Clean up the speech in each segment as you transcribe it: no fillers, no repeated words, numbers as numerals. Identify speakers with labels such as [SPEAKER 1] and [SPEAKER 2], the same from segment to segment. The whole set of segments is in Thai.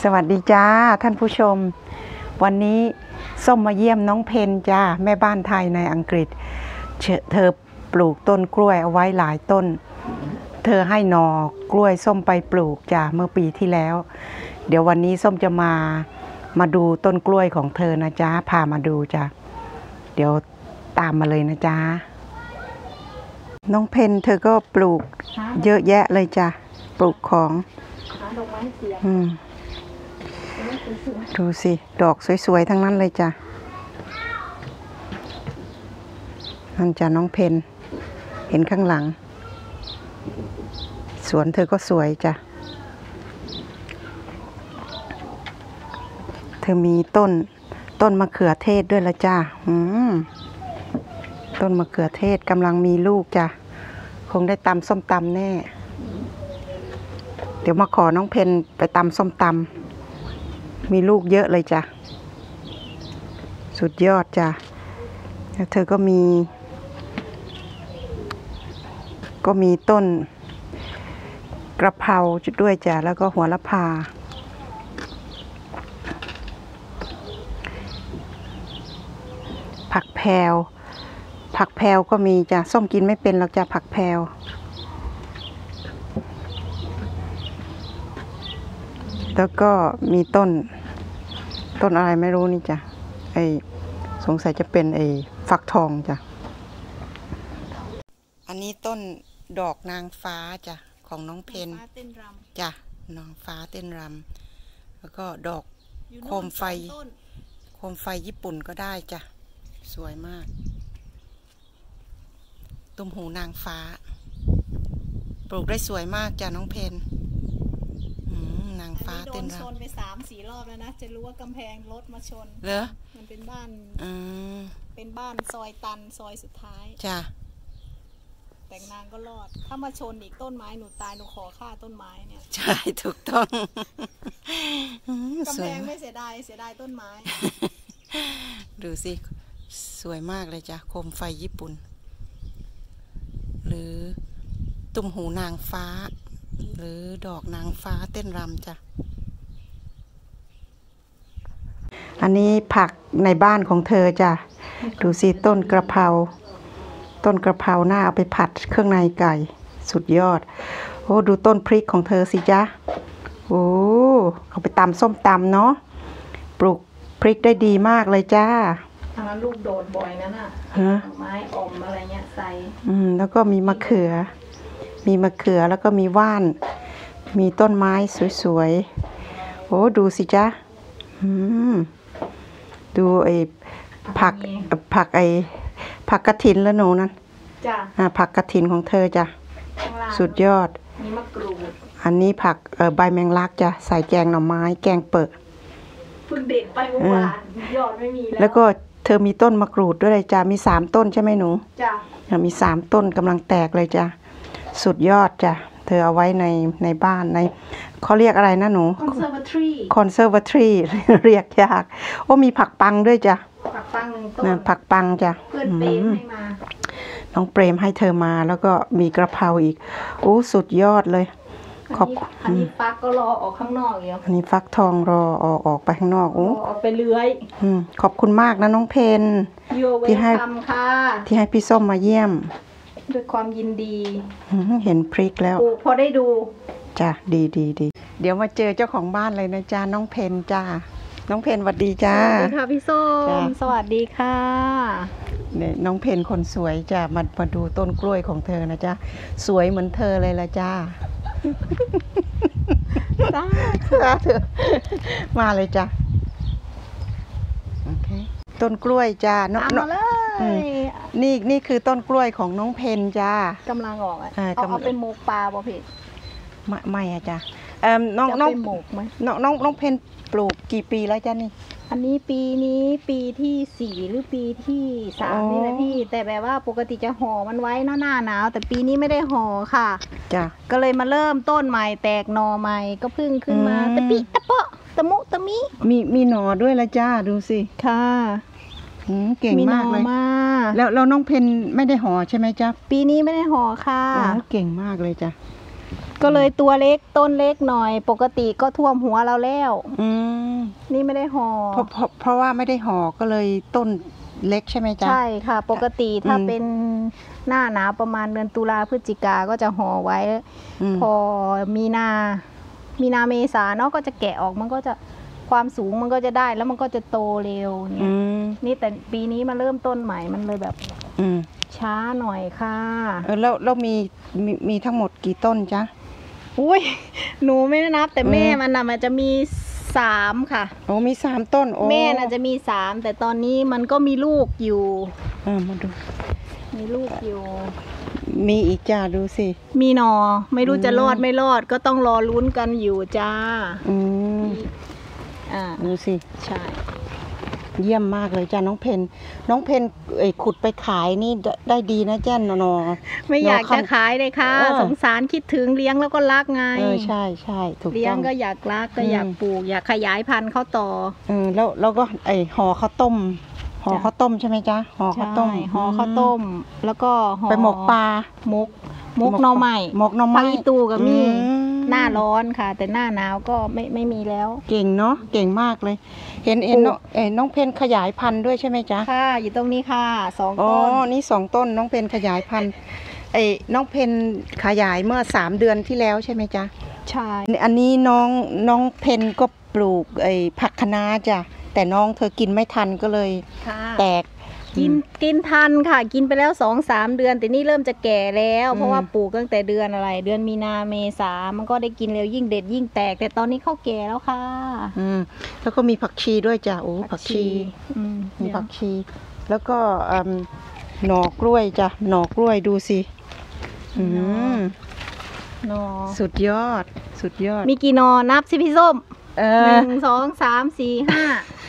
[SPEAKER 1] สวัสดีจ้าท่านผู้ชมวันนี้ส้มมาเยี่ยมน้องเพนจ้าแม่บ้านไทยในอังกฤษเธอปลูกต้นกล้วยเอาไว้หลายต้นเธอให้หน่อกล้วยส้มไปปลูกจ้าเมื่อปีที่แล้วเดี๋ยววันนี้ส้มจะมาดูต้นกล้วยของเธอนะจ้าพามาดูจ้าเดี๋ยวตามมาเลยนะจ้าน้องเพนเธอก็ปลูกเยอะแยะเลยจ้าปลูกของดูสิดอกสวยๆทั้งนั้นเลยจ้ะนั่นจ้ะน้องเพนเห็นข้างหลังสวนเธอก็สวยจ้ะเธอมีต้นมะเขือเทศด้วยละจ้ะต้นมะเขือเทศกำลังมีลูกจ้ะคงได้ตำส้มตำแน่เดี๋ยวมาขอน้องเพนไปตำส้มตำมีลูกเยอะเลยจ้ะสุดยอดจ้ะแล้วเธอก็มีต้นกระเพราด้วยจ้ะแล้วก็หัวละพาผักแพรวก็มีจ้ะส้มกินไม่เป็นหรอกจ้ะผักแพรวแล้วก็มีต้นอะไรไม่รู้นี่จ้ะสงสัยจะเป็นฟักทองจ้ะอันนี้ต้นดอกนางฟ้าจ้ะของน้องเพนจ้ะนางฟ้าเต้นรำแล้วก็ดอกโคมไฟญี่ปุ่นก็ได้จ้ะสวยมากตุ้มหูนางฟ้าปลูกได้สวยมากจ้ะน้องเพนนางฟ้าเต้นรำชนไป3-4 รอบแล้วนะจะรู้ว่ากำแพงรถมาชนเหรอมันเป็นบ้านซอยตันซอยสุดท้ายจ้ะแต่งนางก็รอดถ้ามาชนอีกต้นไม้หนูตายหนูขอฆ่าต้นไม้เนี่ยใช่ถูกต้องกำแพงไม่เสียดายต้นไม้ดูสิสวยมากเลยจ้ะโคมไฟญี่ปุ่นหรือตุ้มหูนางฟ้าหรือดอกนางฟ้าเต้นรำจ้ะอันนี้ผักในบ้านของเธอจ้ะดูสิต้นกระเพราหน้าเอาไปผัดเครื่องในไก่สุดยอดโอ้ดูต้นพริกของเธอสิจ้ะโอ้เอาไปตำส้มตำเนาะปลูกพริกได้ดีมากเลยจ้าทางนั้นลูกโดดบ่อยนั่นน่ะไม้อมอะไรเงี้ยใส่แล้วก็มีมะเขือแล้วก็มีว่านมีต้นไม้สวยๆโอ้ดูสิจ๊ะดูผักกระถินแล้วหนูนั่นจ้ะผักกระถินของเธอจ้ะสุดยอดมีมะกรูดอันนี้ผักใบแมงลักจ้ะใส่แกงหน่อไม้แกงเปิดเพิ่งเด็ดไปเมื่อวานยอดไม่มีแล้วก็เธอมีต้นมะกรูดด้วยเลยจ้ะมี3 ต้นใช่ไหมหนูจ้ะมี3 ต้นกำลังแตกเลยจ้ะสุดยอดจ้ะเธอเอาไว้ในบ้านเขาเรียกอะไรนะหนูconservatory เรียกยากโอ้มีผักปังด้วยจ้ะผักปัง1 ต้นผักปังจ้ะเพื่อนเปรมให้มาน้องเปรมให้เธอมาแล้วก็มีกระเพราอีกโอ้สุดยอดเลยอันนี้ฟักก็รอออกข้างนอกอยู่อันนี้ฟักทองรอออกไปข้างนอกโอ้ออกไปเลื้อยขอบคุณมากนะน้องเพนที่ให้พี่ส้มมาเยี่ยมด้วยความยินดีเห็นพริกแล้วพอได้ดูจ้ะดีเดี๋ยวมาเจอเจ้าของบ้านเลยนะจ้าน้องเพนจ้าน้องเพนสวัสดีจ้าสวัสดีค่ะพี่ส้มสวัสดีค่ะเนี่ยน้องเพนคนสวยจ้ามาดูต้นกล้วยของเธอนะจ้าสวยเหมือนเธอเลยละจ้ามาเลยจ้าโอเคต้นกล้วยจ้ามาเลยนี่คือต้นกล้วยของน้องเพนจ้ากำลังออกเอาเป็นหมกปลาป่ะพี่ไม่อะจ้าน้องเพนปลูกกี่ปีแล้วจ้านี่อันนี้ปีที่4หรือปีที่3นี่แหละพี่แต่แบบว่าปกติจะห่อมันไว้หน้าหนาวแต่ปีนี้ไม่ได้ห่อค่ะจ้ะก็เลยมาเริ่มต้นใหม่แตกหน่อใหม่ก็พึ่งขึ้นมาตะปิตะเปาะตะมุตะมิมีหน่อด้วยละจ้าดูสิค่ะเก่งมากเลยแล้วน้องเพนไม่ได้ห่อใช่ไหมจ๊ะปีนี้ไม่ได้ห่อค่ะเก่งมากเลยจ้ะ
[SPEAKER 2] ก็เลยตัวเล็กต้นเล็กหน่อยปกติก็ท่วมหัวเราแล้วนี่ไม่ได้ห่อ
[SPEAKER 1] เพราะว่าไม่ได้ห่อก็เลยต้นเล็กใช่ไหมจ๊ะ
[SPEAKER 2] ใช่ค่ะปกติถ้าเป็นหน้าหนาวประมาณเดือนตุลาพฤศจิกาก็จะห่อไว้พอมีนาเมษาเนาะก็จะแกะออกมันก็จะความสูงมันก็จะได้แล้วมันก็จะโตเร็วเนี่ยนี่แต่ปีนี้มาเริ่มต้นใหม่มันเลยแบบช้าหน่อยค่ะ
[SPEAKER 1] แล้วมีทั้งหมดกี่ต้นจ๊ะ
[SPEAKER 2] อุ้ยหนูไม่ได้นับแต่แม่มันจะมี3ค่ะ
[SPEAKER 1] โอ้มี3ต้น
[SPEAKER 2] แม่น่ะจะมี3แต่ตอนนี้มันก็มีลูกอยู่
[SPEAKER 1] มาดู
[SPEAKER 2] มีลูกอยู่
[SPEAKER 1] มีอีกจ้าดูสิ
[SPEAKER 2] มีหนอไม่รู้จะรอดไม่รอดก็ต้องรอลุ้นกันอยู่จ้า
[SPEAKER 1] ดูสิ
[SPEAKER 2] ใช่
[SPEAKER 1] เยี่ยมมากเลยจ้าน้องเพนขุดไปขายนี่ได้ดีนะจ้านอ
[SPEAKER 2] ไม่อยากจะขายเลยค่ะสงสารคิดถึงเลี้ยงแล้วก็รักไง
[SPEAKER 1] ใช่ใช่ถูกต้อง
[SPEAKER 2] เลี้ยงก็อยากรักก็อยากปลูกอยากขยายพันธุ์เขาต่อ
[SPEAKER 1] แล้วก็ห่อข้าวต้มใช่ไหมจ๊ะห่อข้าวต้ม
[SPEAKER 2] แล้วก็ห่อ
[SPEAKER 1] ไปหมกปลา
[SPEAKER 2] หมกหน่อไม้ปลาตูกับมีหน้าร้อนค่ะแต่หน้าหนาวก็ไม่มีแล้ว
[SPEAKER 1] เก่งเนาะเก่งมากเลยเห็นน้องเพนขยายพันธุ์ด้วยใช่ไหมจ๊ะ
[SPEAKER 2] ค่ะอยู่ตรงนี้ค่ะ2 ต้น
[SPEAKER 1] นี่2 ต้นน้องเพนขยายพันธุ์น้องเพนขยายเมื่อ3 เดือนที่แล้วใช่ไหมจ๊ะ
[SPEAKER 2] ใช่
[SPEAKER 1] อันนี้น้องเพนก็ปลูกผักคะน้าจ้ะแต่น้องเธอกินไม่ทันก็เลยแตก
[SPEAKER 2] กินทันค่ะกินไปแล้ว 2-3 เดือนแต่นี่เริ่มจะแก่แล้วเพราะว่าปลูกตั้งแต่เดือนมีนาเมษามันก็ได้กินเร็วยิ่งเด็ดยิ่งแตกแต่ตอนนี้เข้าแก่แล้วค่ะ
[SPEAKER 1] แล้วก็มีผักชีด้วยจ้ะโอ้ผักชีมีผักชีแล้วก็หน่อกล้วยจ้ะหน่อกล้วยดูสิสุดยอด
[SPEAKER 2] มีกี่หน่อนับสิพี่ส้ม1 2 3 4 5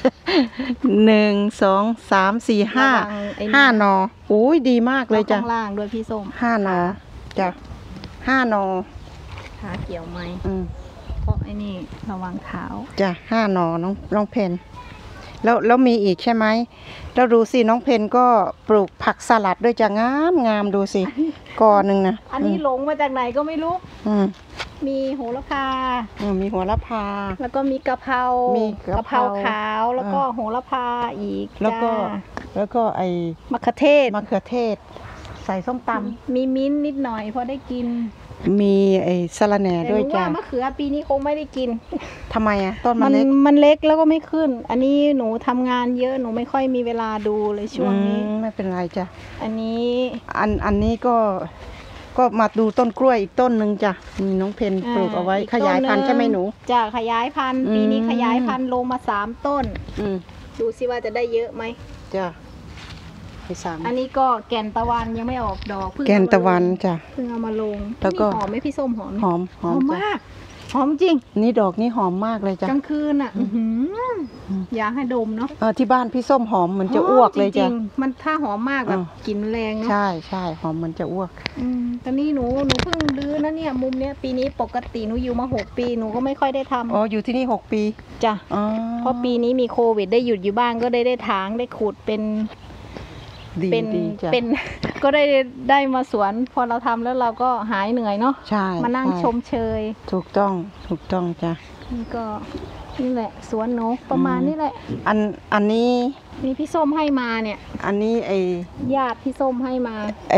[SPEAKER 1] 1 2 3 4 5หนออุ้ยดีมากเลยจ้ะ
[SPEAKER 2] ข้างล่างด้วยพี่ส้ม
[SPEAKER 1] 5หนอจ้ะ5หนอ
[SPEAKER 2] ขาเกี่ยวไหมเพราะไอ้นี่ระวังเท้า
[SPEAKER 1] จ้ะ5หนอน้องเพนแล้วมีอีกใช่ไหมแล้วดูสิน้องเพนก็ปลูกผักสลัดด้วยจ้ะงามดูสิกอหนึ่งนะ
[SPEAKER 2] อันนี้หลงมาจากไหนก็ไม่รู้มีโหระพา
[SPEAKER 1] มีโหระพา
[SPEAKER 2] แล้วก็มีกะเพรากะเพราขาวแล้วก็โหระพาอีก
[SPEAKER 1] แล้วก็
[SPEAKER 2] มะเขือ
[SPEAKER 1] เทศใส่ส้มต
[SPEAKER 2] ำมีมิ้นนิดหน่อยพอได้กิน
[SPEAKER 1] มีสะระแหน่ด้วยจ้ะ
[SPEAKER 2] แต่ว่ามะเขือปีนี้คงไม่ได้กิน
[SPEAKER 1] ทำไมต้น
[SPEAKER 2] มันเล็กแล้วก็ไม่ขึ้นอันนี้หนูทำงานเยอะหนูไม่ค่อยมีเวลาดูเลยช่วงนี้
[SPEAKER 1] ไม่เป็นไรจ้ะ
[SPEAKER 2] อัน
[SPEAKER 1] นี้ก็มาดูต้นกล้วยอีกต้นหนึ่งจ้ะมีน้องเพนปลูกเอาไว้ขยายพันธุ์ใช่ไหมหนู
[SPEAKER 2] จ้ะขยายพันธุ์ปีนี้ขยายพันธุ์ลงมา3 ต้นดูสิว่าจะได้เยอะไหม
[SPEAKER 1] จ้ะ
[SPEAKER 2] อันนี้ก็แก่นตะวันยังไม่ออกดอก
[SPEAKER 1] แก่นตะวันจ้ะ
[SPEAKER 2] เพิ่งเอามาลงแล้วก็หอมไหมพี่ส้มหอมมากหอมจริง
[SPEAKER 1] นี่ดอกนี่หอมมากเลยจ้ะ
[SPEAKER 2] กลางคืนอยากให้ดมเนาะ
[SPEAKER 1] ที่บ้านพี่ส้มหอมเหมือนจะอ้วกเลยจ้ะ
[SPEAKER 2] มันถ้าหอมมากแบบกลิ่นแรงเนาะ
[SPEAKER 1] ใช่หอมเหมือนจะอ้วก
[SPEAKER 2] ตอนนี้หนูเพิ่งรื้อนะเนี่ยมุมเนี้ยปีนี้ปกติหนูอยู่มา6 ปีหนูก็ไม่ค่อยได้ทำ
[SPEAKER 1] อยู่ที่นี่6 ปี
[SPEAKER 2] จ้ะเพราะปีนี้มีโควิดได้หยุดอยู่บ้านก็ได้ถางได้ขุดเป็นก็ได้มาสวนพอเราทำแล้วเราก็หายเหนื่อยเนาะ
[SPEAKER 1] ใช่
[SPEAKER 2] มานั่งชมเชย
[SPEAKER 1] ถูกต้องจ้ะ
[SPEAKER 2] นี่แหละสวนหนูประมาณนี้แหละ
[SPEAKER 1] อันนี้
[SPEAKER 2] มีพี่ส้มให้มาเนี่ย
[SPEAKER 1] อันนี้
[SPEAKER 2] ญาติพี่ส้มให้มา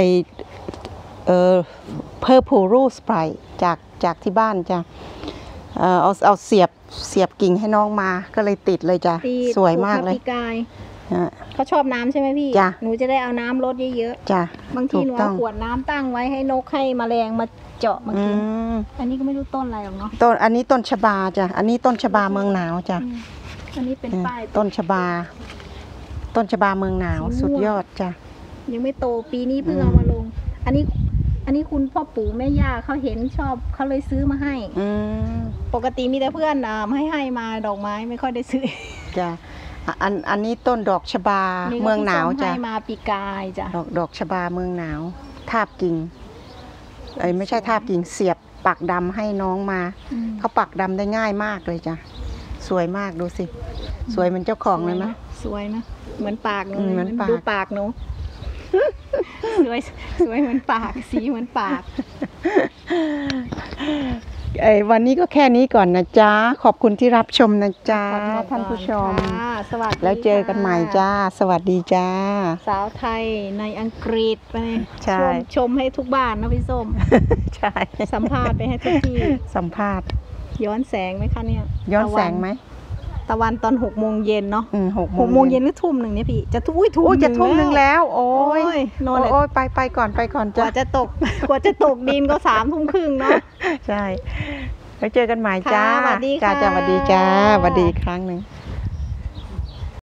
[SPEAKER 1] Purple Rose Sprite จากที่บ้านจ้ะเอาเสียบกิ่งให้น้องมาก็เลยติดเลยจ้ะสวยมากเลย
[SPEAKER 2] เขาชอบน้ำใช่ไหมพี่หนูจะได้เอาน้ำลดเยอะ
[SPEAKER 1] ๆจ้ะ
[SPEAKER 2] บางทีหนูเอาขวดน้ำตั้งไว้ให้นกให้แมลงมาเจาะมากินอันนี้ก็ไม่รู้ต้นอะไรหรอกเนาะ
[SPEAKER 1] อันนี้ต้นชบาจ้ะอันนี้ต้นชบาเมืองหนาวจ้ะ
[SPEAKER 2] อันนี้เป็นป้าย
[SPEAKER 1] ต้นชบาเมืองหนาวสุดยอดจ้ะ
[SPEAKER 2] ยังไม่โตปีนี้เพิ่งเอามาลงอันนี้คุณพ่อปู่แม่ย่าเขาเห็นชอบเขาเลยซื้อมาให้ปกติมีแต่เพื่อนให้มาดอกไม้ไม่ค่อยได้ซื้อ
[SPEAKER 1] จ้ะอันนี้ต้นดอกชบาเมืองหนาวจ้ะ
[SPEAKER 2] ให้มาปีกายจ้ะ
[SPEAKER 1] ดอกชบาเมืองหนาวทาบกิ่งไม่ใช่ทาบกิ่งเสียบปักดำให้น้องมาเขาปักดำได้ง่ายมากเลยจ้ะสวยมากดูสิสวยเหมือนเจ้าของเลยไหม
[SPEAKER 2] สวยนะเหมือนปากหนูดูปากหนูสวยเหมือนปากสีเหมือนปาก
[SPEAKER 1] วันนี้ก็แค่นี้ก่อนนะจ๊ะขอบคุณที่รับชมนะจ๊ะ
[SPEAKER 2] ขอบคุณ
[SPEAKER 1] ท่านผู้ชม
[SPEAKER 2] ค่ะสวัสดี
[SPEAKER 1] แล้วเจอกันใหม่จ้า สวัสดีจ้า
[SPEAKER 2] สาวไทยในอังกฤษไป
[SPEAKER 1] ใช่
[SPEAKER 2] ชมให้ทุกบ้านนะพี่ส้ม
[SPEAKER 1] ใช่
[SPEAKER 2] สัมภาษณ์ไปให้ทุกที่
[SPEAKER 1] สัมภาษณ์
[SPEAKER 2] ย้อนแสงไหมคะเนี่ย
[SPEAKER 1] ย้อนแสงไหม
[SPEAKER 2] ตะวันตอน6 โมงเย็นเนาะ
[SPEAKER 1] หก
[SPEAKER 2] 6 โมงเย็นหรือทุ่มหนึ่งเนี่ยพี่จะทุ่ม
[SPEAKER 1] โอ้ยจะทุ่มหนึ่งแล้ว โอ้
[SPEAKER 2] โอ้
[SPEAKER 1] ย
[SPEAKER 2] ยนอนเลย
[SPEAKER 1] โอ้ยไปก่อน
[SPEAKER 2] ก
[SPEAKER 1] จ้า
[SPEAKER 2] ว่าจะตก กว่าจะตกดินก็3 ทุ่มครึ่งเนาะ
[SPEAKER 1] ใช่แล้วเจอกันใหม่จ้า
[SPEAKER 2] ค่ะสวัสดี
[SPEAKER 1] จ้า
[SPEAKER 2] ค่ะ
[SPEAKER 1] จ้าสวัสดีจ้าสวัสดีอีกครั้งหนึ่ง